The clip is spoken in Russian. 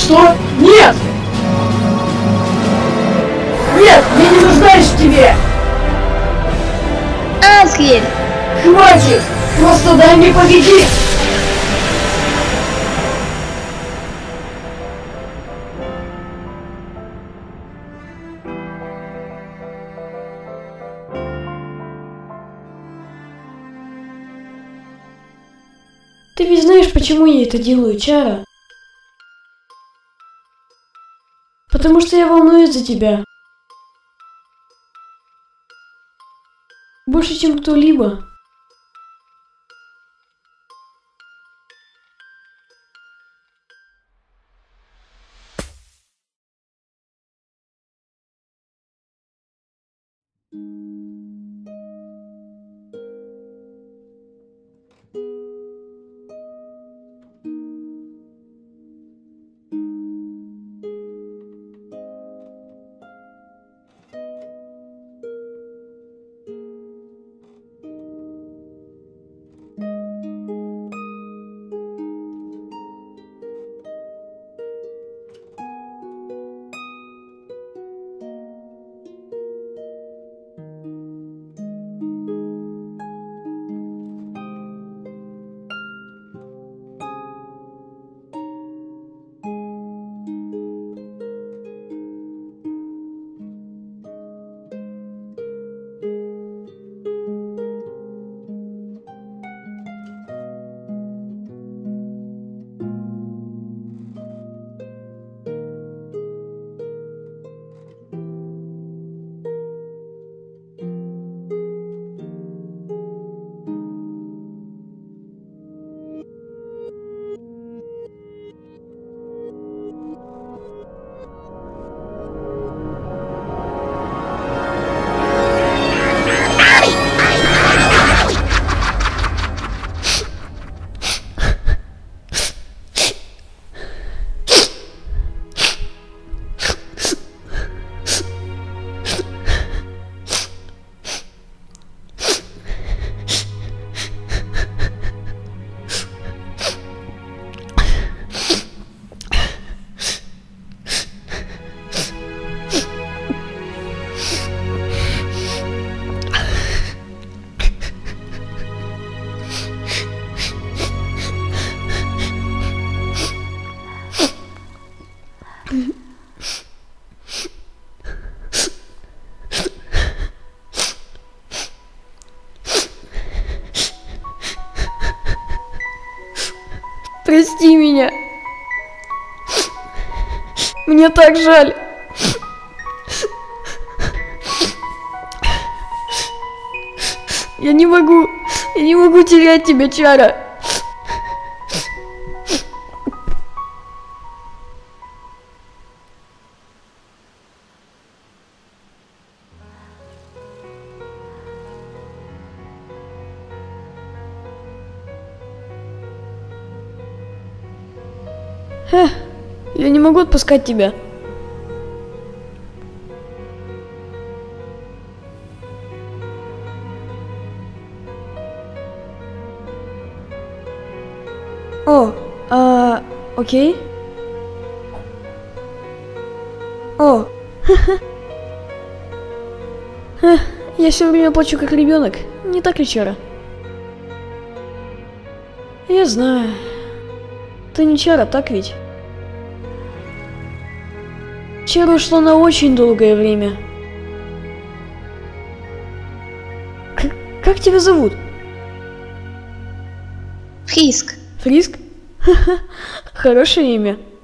Что? Нет! Нет, я не нуждаюсь в тебе! Асриel! Хватит! Просто дай мне победить! Ты ведь знаешь, почему я это делаю, Чара? Потому что я волнуюсь за тебя. Больше, чем кто-либо. Прости меня. Мне так жаль. Я не могу терять тебя, Чара. Я не могу отпускать тебя. Окей. Я все время плачу как ребенок, не так ли, Чара? Я знаю. Ты не Чара, так ведь? Чара ушла на очень долгое время. Как тебя зовут? Фриск. Фриск? Хорошее имя.